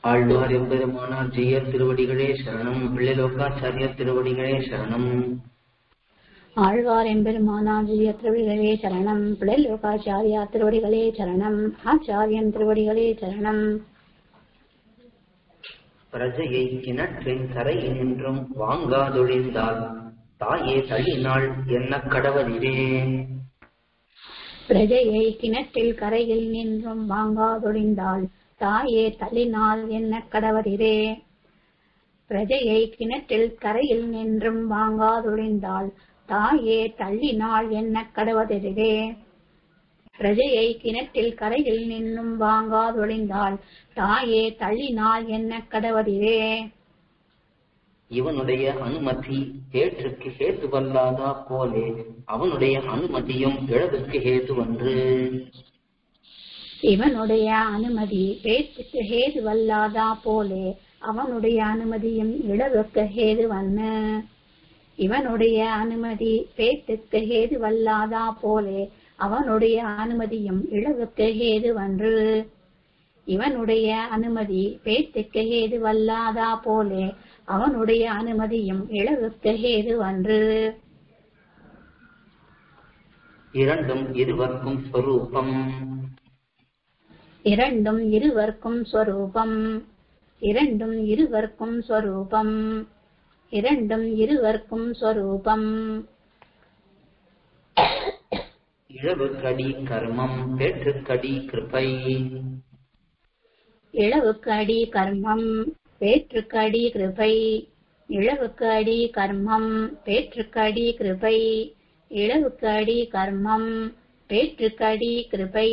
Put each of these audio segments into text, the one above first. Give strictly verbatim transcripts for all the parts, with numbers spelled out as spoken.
ஆழ்வார் எம்பெருமானார் ஜீயர் திருவடிகளே சரணம். பிள்ளைலோகாச்சாரியர் திருவடிகளே சரணம். ஆழ்வார் எம்பெருமானார் ஜீயர் திருவடிகளே சரணம். பிள்ளைலோகாச்சாரியா திருவடிகளே சரணம். ஆச்சாரியன் திருவடிகளே சரணம். பிரஜையை கிணற்றின் கரையில் நின்றும் வாங்காதொழிந்தால் தாயே தள்ளினாள் என்ன கடவதிலே. பிரஜையை கிணற்றில் கரையில் நின்றும் வாங்காதொழிந்தாள் தாயே தள்ளினால் என்ன கடவதிரே. பிரஜையை கிணற்றில் கரையில் நின்றும் வாங்காதொழிந்தாள் தாயே தள்ளினால் என்ன கடவதிரே. பிரஜையை கிணற்றில் கரையில் நின்றும் வாங்காதொழிந்தாள் தாயே தள்ளினால் என்ன கடவதிரே. இவனுடைய அனுமதி பேற்றுக்கு ஹேதுவல்லாதா போலே அவனுடைய அனுமதியும் இழவுக்கு ஹேதுவன்று. இவனுடைய அனுமதி பேற்றுக்கு ஹேதுவல்லாதா போலே அவனுடைய அனுமதியும் இழவுக்கு ஹேதுவன்னு. இவனுடைய அனுமதி பேற்றுக்கு ஹேதுவல்லாதா போலே அவனுடைய அனுமதியும் இழவுக்கு ஹேதுவன்று. இவனுடைய அனுமதி பேற்றுக்கு ஹேதுவல்லாதா போலே அவனுடைய அனுமதியும் இழவுக்கு ஹேதுவன்று. இரண்டும் இருவர்க்கும் ஸ்வரூபம். இரண்டும் இருவர்க்கும் ஸ்வரூபம். இரண்டும் இருவர்க்கும் ஸ்வரூபம். இரண்டும் இருவர்க்கும் ஸ்வரூபம். இழவுக்கடி கர்மம் பேற்றுக்கடி கிருபை. இழவுக்கு அடி கர்மம் பேற்றுக்கு அடி கிருபை. இழவுக்கு அடி கர்மம் பேற்றுக்கு அடி கிருபை. இழவுக்கு அடி கர்மம் பேற்றுக்கு அடி கிருபை.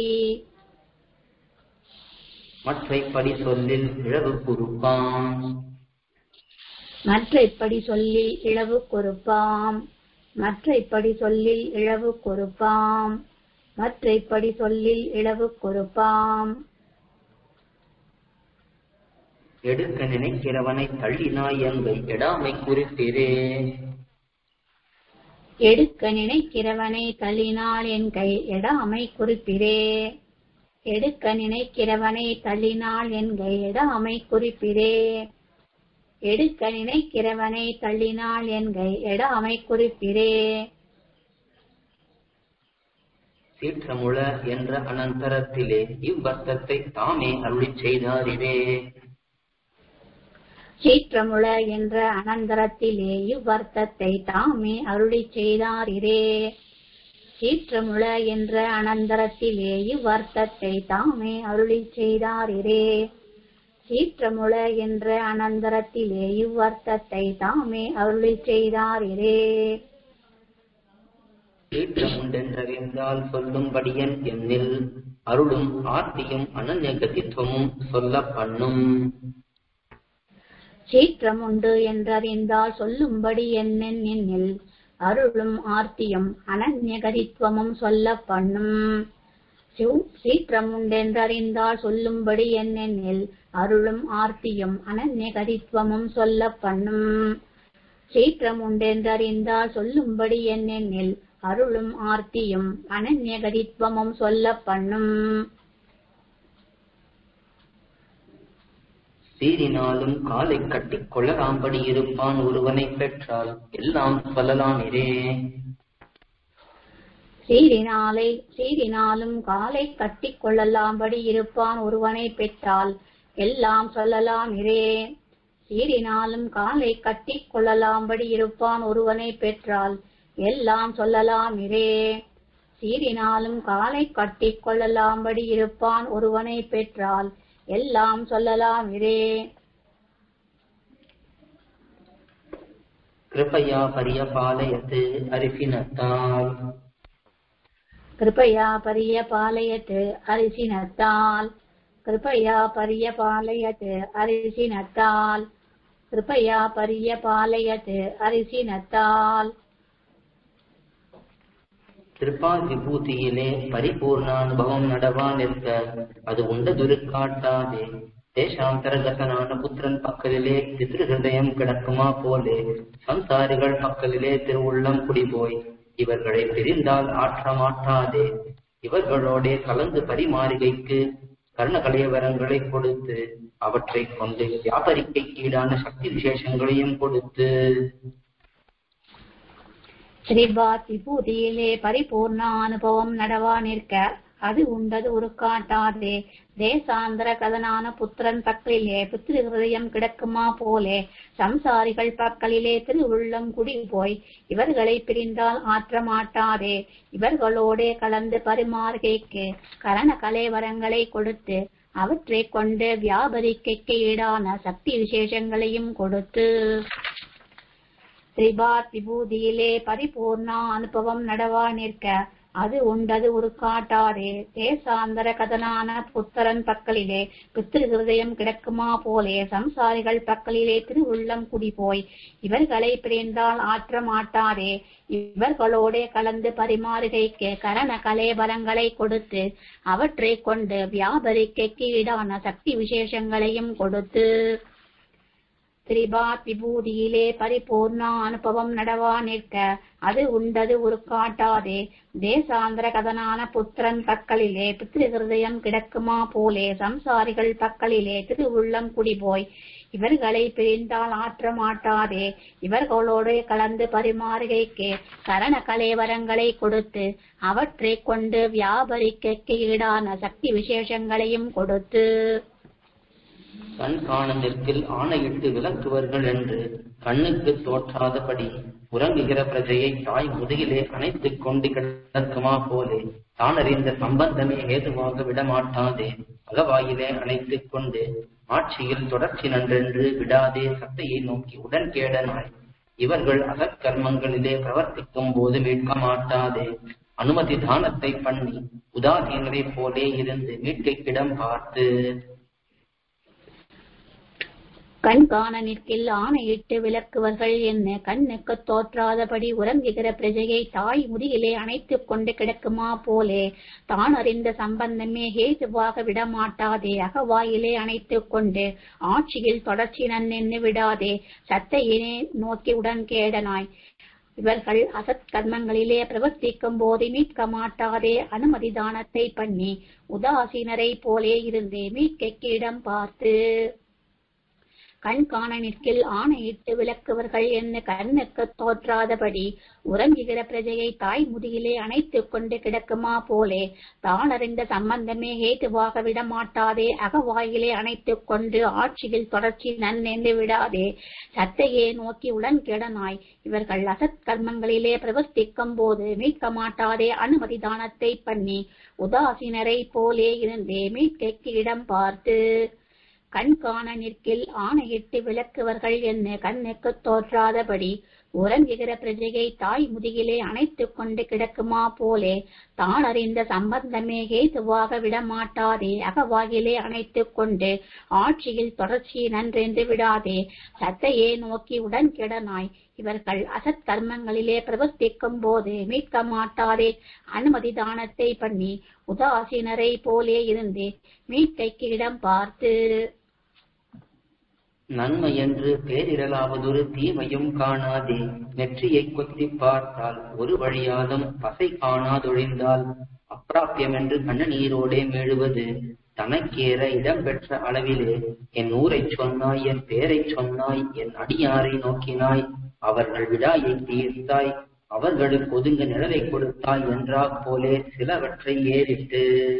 மற்றைப்படி சொல்லில் இழவு குறுப்பாம். மற்றைப்படி சொல்லில் இழவு குறுப்பாம். மற்றைப்படி சொல்லில் இழவு குறுப்பாம். மற்றைப்படி சொல்லில் இழவு குறுப்பாம். எடுக்க நினைக்கிறவனை தள்ளினாய் எங்கள் எடாமை குறிப்பிரே. எடுக்க நினைக்கிறவனை தள்ளினாள் என் கை எடாமை குறிப்பிரே. எடுக்க நினைக்கிறவனை தள்ளினாள் என் கை எடாமை குறிப்பிரே. எடுக்க நினைக்கிறவனை தள்ளினாள் என் கை எடாமை குறிப்பிரே. சீற்றமுள என்ற அனந்தரத்திலே இவ்வர்த்தத்தை தாமே அருளி செய்தாரிவே. சீற்றமுள என்ற அனந்தரத்திலே இவ்வர்த்தத்தை தாமே அருளி செய்தாரிரே. சீற்றமுள என்ற அனந்தரத்திலே இவ்வர்த்தத்தை தாமே அருளி செய்தாரிரே. சீற்றமுள என்ற அனந்தரத்திலே இவ்வர்த்தத்தை தாமே அருளி செய்தாரிரே. சீற்றமுண்டென்றறிந்தால் சொல்லும்படியன் என்னில் அருளும் ஆர்த்தியும் அனன்யகதித்துவமும் சொல்ல பண்ணும். சீற்றமுண்டு என்றறிந்தால் சொல்லும்படி என்னென்னில் அருளும் ஆர்த்தியும் அனன்யகதித்துவமும் சொல்ல பண்ணும். சீற்றமுண்டென்றறிந்தால் சொல்லும்படி என்னென்னில் அருளும் ஆர்த்தியும் அனன்யகதித்துவமும் சொல்ல பண்ணும். சீற்றமுண்டென்றறிந்தால் சொல்லும்படி என்னென்னில் அருளும் ஆர்த்தியும் அனன்யகதித்துவமும் சொல்ல பண்ணும். சீரினாலும் காலை கட்டி கொள்ளலாம்படி இருப்பான் ஒருவனை பெற்றால் எல்லாம் சொல்லலாமிரே. சீரினாலை சீரினாலும் காலை கட்டி கொள்ளலாம்படி இருப்பான் ஒருவனை பெற்றால் எல்லாம் சொல்லலாமிரே. சீரினாலும் காலை கட்டி கொள்ளலாம்படி இருப்பான் ஒருவனை பெற்றால் எல்லாம் சொல்லலாமிரே. சீரினாலும் காலை கட்டி கொள்ளலாம்படி இருப்பான் ஒருவனை பெற்றால் எல்லாம் சொல்லலாமிரே. கிருபையா பரியபாலயத்து அரிசினத்தால். கிருபையா பரியபாலயத்து அரிசினத்தால். கிருபையா பரியபாலயத்து அரிசினத்தால். கிருபையா பரியபாலயத்து அரிசினத்தால். கிருபா விபூதியிலே பரிபூர்ணானுபவம் நடவா நிற்க அது உண்டதுரு காட்டாதே. தேசாந்தரகதனான புத்திரன் பக்கலிலே பித்ருஹிருதயம் கிடக்குமா போலே சம்சாரிகள் பக்கலிலே திருவுள்ளம் குடிபோய் இவர்களை பிரிந்தால் ஆற்ற மாட்டாதே. இவர்களோடே கலந்து பரிமாறுகைக்கு கர்ண கலைவரங்களை கொடுத்து அவற்றை கொண்டு வியாபரிக்கைக்கு ஈடான சக்தி விசேஷங்களையும் கொடுத்து ஸ்ரீபாத் விபூதியிலே பரிபூர்ண அனுபவம் நடவா நிற்க அது உண்டது ஒரு காட்டாதே. தேசாந்திர கதனான புத்திரன் பக்கலிலே பித்ரு ஹிருதயம் கிடக்குமா போலே சம்சாரிகள் பக்கலிலே திருவுள்ளம் குடி போய் இவர்களை பிரிந்தால் ஆற்ற மாட்டாதே. இவர்களோடே கலந்து பரிமாறுகைக்கு கரண கலைவரங்களை கொடுத்து அவற்றை கொண்டு வியாபரிக்கைக்கு ஈடான சக்தி விசேஷங்களையும் கொடுத்து ஸ்ரீபாத் விபூதியிலே பரிபூர்ண அனுபவம் நடவா நிற்க அது உண்டது ஒரு காட்டாதே. தேசாந்தர கதனான புத்திரன் பக்கலிலே பித்ரு ஹிருதயம் கிடக்குமா போலே சம்சாரிகள் பக்கலிலே திருவுள்ளம் குடி போய் இவர்களை பிரிந்தால் ஆற்ற மாட்டாதே. இவர்களோடே கலந்து பரிமாறுகைக்கு கரண கலேபரங்களை கொடுத்து அவற்றை கொண்டு வியாபரிக்கைக்கு ஈடான சக்தி விசேஷங்களையும் கொடுத்து ஸ்ரீபாத் விபூதியிலே பரிபூர்ண அனுபவம் நடவா நிற்க அது உண்டது ஒரு காட்டாதே. தேசாந்திர கதனான புத்திரன் பக்கலிலே பித்ரு ஹிருதயம் கிடக்குமா போலே சம்சாரிகள் பக்கலிலே திருவுள்ளம் குடிபோய் இவர்களை பிரிந்தால் ஆற்ற மாட்டாதே. இவர்களோடு கலந்து பரிமாறுகைக்கு கரண கலேவரங்களை கொடுத்து அவற்றை கொண்டு வியாபரிக்கைக்கு ஈடான சக்தி விசேஷங்களையும் கொடுத்து கண் காணந்திற்கில் ஆணையிட்டு விளக்குவர்கள் என்று கண்ணுக்கு தோற்றாதபடி உறங்குகிற பிரஜையை தாய் முதுகிலே அணைத்துக் கொண்டு கிடக்குமா போலே தானறிந்த சம்பந்தமே ஏதுவாக விடமாட்டாதே. அகவாயிலே அணைத்துக் கொண்டு ஆட்சியில் தொடர்ச்சி நன்றென்று விடாதே. சத்தையை நோக்கி உடன் கேடனாய் இவர்கள் அசற்கர்மங்களிலே பிரவர்த்திக்கும் போது மீட்க மாட்டாதே. அனுமதி தானத்தை பண்ணி உதாசீனரை போலே இருந்து மீட்கைக்கிடம் பார்த்து கண் காண நிற்கில் ஆணையிட்டு விளக்குவர்கள் என்ன கண்ணுக்கு தோற்றாதபடி உறங்குகிற பிரஜையை தாய் முதுகிலே அணைத்துக் கொண்டு கிடக்குமா போலே தான் அறிந்த சம்பந்தமே ஹேதுவாக விடமாட்டாதே. அகவாயிலே அணைத்துக் கொண்டு ஆட்சியில் தொடர்ச்சி நன்னென்னு விடாதே. சத்தையினே நோக்கி உடன் கேடனாய் இவர்கள் அசத் கர்மங்களிலே பிரவர்த்திக்கும் போது மீட்க மாட்டாதே. அனுமதி தானத்தை பண்ணி உதாசீனரை போலே இருந்தே மீட்கைக்கு இடம் பார்த்து கண் காண நிற்கில் ஆணையிட்டு விளக்குவர்கள் என்ன கண்ணுக்கு தோற்றாதபடி உறங்குகிற பிரஜையை தாய் முதுகிலே அணைத்துக் கொண்டு கிடக்குமா போலே தான் அறிந்த சம்பந்தமே ஹேதுவாக விடமாட்டாதே. அகவாயிலே அணைத்துக் கொண்டு ஆட்சியில் தொடர்ச்சி நன்னென்று விடாதே. சத்தையே நோக்கி உடன் கிடனாய் இவர்கள் அசத் கர்மங்களிலே பிரவர்த்திக்கும் போது மீட்க மாட்டாதே. அனுமதி தானத்தை பண்ணி உதாசீனரை போலே இருந்தே மீட்கைக்கு இடம் பார்த்து கண் காண நிற்கில் ஆணையிட்டு விளக்குவர்கள் என்ன கண்ணுக்கு தோற்றாதபடி உறங்குகிற பிரஜையை தாய் முதுகிலே அணைத்துக் கொண்டு கிடக்குமா போலே தான் அறிந்த சம்பந்தமே ஹேதுவாக விடமாட்டாதே. அகவாயிலே அணைத்துக் கொண்டு ஆட்சியில் தொடர்ச்சி நன்றென்று விடாதே. சத்தையே நோக்கி உடன் கிடனாய் இவர்கள் அசத் கர்மங்களிலே பிரவர்த்திக்கும் போது மீட்க மாட்டாதே. அனுமதி தானத்தை பண்ணி உதாசீனரை போலே இருந்து மீட்கைக்கு இடம் பார்த்து நன்மை என்று பேரிடலாவதொரு தீமையும் காணாதே. நெற்றியை கொத்தி பார்த்தால் ஒரு வழியாலும் பசை காணாதொழிந்தால் அப்பிராபியம் என்று கண்ணநீரோடே மேழுவது தனக்கேற இடம்பெற்ற அளவிலே என் ஊரை சொன்னாய் என் பேரை சொன்னாய் என் அடியாரை நோக்கினாய் அவர்கள் விடாயை தீர்த்தாய் அவர்களுக்கு ஒதுங்க நிழலை கொடுத்தாய் என்றா போலே சிலவற்றை ஏறிட்டு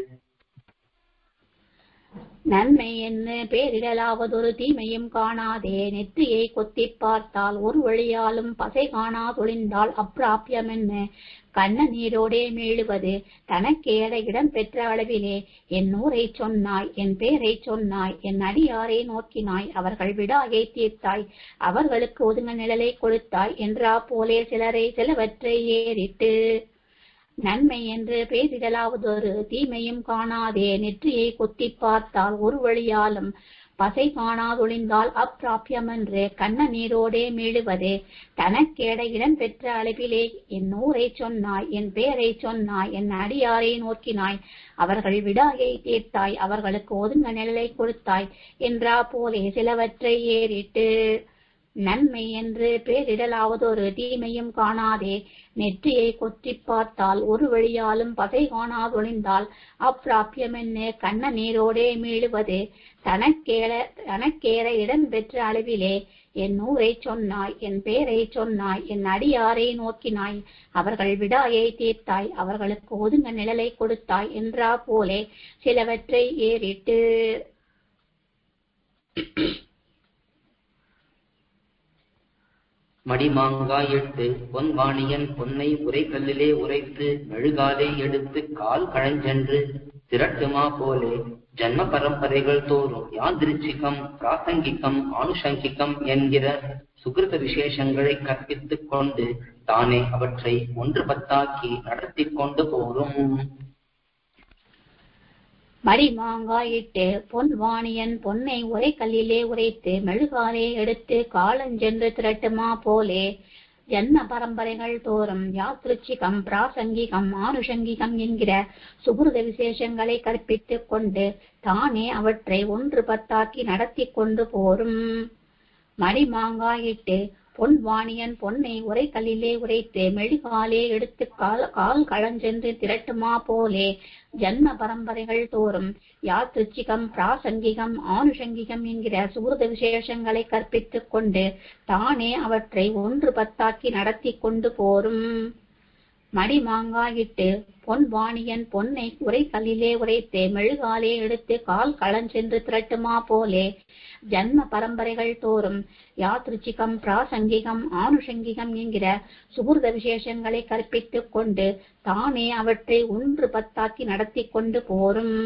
நன்மை என்ன பேரிடலாவதொரு தீமையும் காணாதே. நெற்றியை கொத்தி பார்த்தால் ஒரு வழியாலும் பசை காணாதொழிந்தால் அப்பிராபியம் என்ன கண்ண நீரோடே மீழுவது தனக்கேற இடம் பெற்ற அளவிலே என் ஊரை சொன்னாய் என் பேரை சொன்னாய் என் அடியாரை நோக்கினாய் அவர்கள் விடாயை தீர்த்தாய் அவர்களுக்கு ஒதுங்க நிழலை கொடுத்தாய் என்றா போலே சிலரை சிலவற்றை ஏறிட்டு நன்மை என்று பேரிடலாவதொரு தீமையும் காணாதே. நெற்றியை கொத்தி பார்த்தால் ஒரு வழியாலும் பசை காணாதொழிந்தால் அப்பிராபியம் என்று கண்ண நீரோடே மீழுவது தனக்கேட இடம் பெற்ற அளவிலே என் ஊரை சொன்னாய் என் பேரை சொன்னாய் என் அடியாரை நோக்கினாய் அவர்கள் விடாயை தீர்த்தாய் அவர்களுக்கு ஒதுங்க நிழலை கொடுத்தாய் என்றா போலே சிலவற்றை ஏறிட்டு நன்மை என்று பேரிடலாவதொரு தீமையும் காணாதே. நெற்றியை கொத்திப் பார்த்தால் ஒரு வழியாலும் பகை காணாதொழிந்தால் அப்பிராபியமென்னு கண்ண நீரோடே மீளுவது. தனக்கேற தனக்கேற இடம் பெற்ற அளவிலே என் ஊரை சொன்னாய், என் பேரை சொன்னாய், என் அடியாரை நோக்கினாய், அவர்கள் விடாயை தீர்த்தாய், அவர்களுக்கு ஒதுங்க நிழலை கொடுத்தாய் என்றா போலே சிலவற்றை ஏறிட்டு மடிமாங்காய் எட்டு பொன் வாணியன் பொன்னை உரைகல்லிலே உரைத்து மெழுகாலே எடுத்து கால் கழஞ்சென்று திரட்டுமா போலே ஜன்ம பரம்பரைகள் தோறும் யாதிருச்சிகம் பிராசங்கிகம் ஆனுஷங்கிகம் என்கிற சுகிருத விசேஷங்களை கற்பித்துக் கொண்டு தானே அவற்றை ஒன்று பத்தாக்கி நடத்தி கொண்டு போரும். மடிமாங்காயிட்டு பொன் வாணியன் பொன்னை உரை கல்லிலே உரைத்து மெழுகாலே எடுத்து காலஞ்சென்று திரட்டுமா போலே ஜன்ம பரம்பரைகள் தோறும் யாத்ருச்சிகம் பிராசங்கிகம் ஆனுஷங்கிகம் என்கிற சுகிருத விசேஷங்களை கற்பித்துக் கொண்டு தானே அவற்றை ஒன்று பத்தாக்கி நடத்தி கொண்டு போரும். மடிமாங்காயிட்டு பொன் வாணியன் பொன்னை உரை கல்லிலே உரைத்து மெழுகாலே எடுத்து கால் கால் களஞ்சென்று திரட்டுமா போலே ஜன்ம பரம்பரைகள் தோறும் யாத்ருச்சிகம் பிராசங்கிகம் ஆனுஷங்கிகம் என்கிற சுகிருத விசேஷங்களை கற்பித்துக் கொண்டு தானே அவற்றை ஒன்று பத்தாக்கி நடத்தி கொண்டு போரும். மடிமாங்காயிட்டு பொன் வாணியன் பொன்னை உரை கல்லிலே உரைத்து மெழுகாலே எடுத்து கால் களஞ்சென்று திரட்டுமா போலே ஜன்ம பரம்பரைகள் தோறும் யாத்ருச்சிகம் பிராசங்கிகம் ஆனுஷங்கிகம் என்கிற சுகிருத விசேஷங்களை கற்பித்துக் கொண்டு தானே அவற்றை ஒன்று பத்தாக்கி நடத்தி கொண்டு போரும்.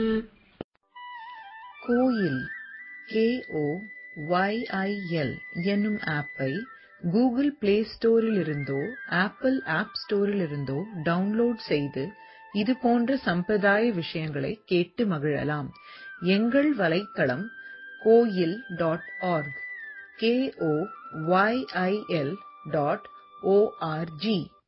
Koyil K O Y I L என்னும் ஆப்பை கூகுள் பிளே ஸ்டோரில் இருந்தோ ஆப்பிள் ஆப் ஸ்டோரில் இருந்தோ டவுன்லோட் செய்து இது போன்ற சம்பிரதாய விஷயங்களை கேட்டு மகிழலாம். எங்கள் வலைத்தளம் Koyil dot org K O Y I L dot O R G